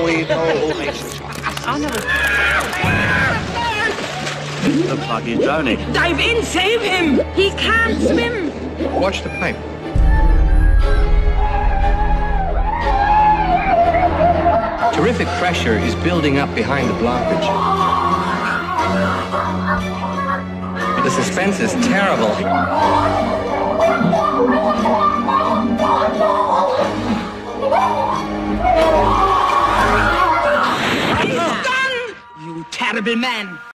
Looks like he's drowning. Dive in, save him! He can't swim! Watch the pipe. Terrific pressure is building up behind the blockage. The suspense is terrible. He's done! You terrible man!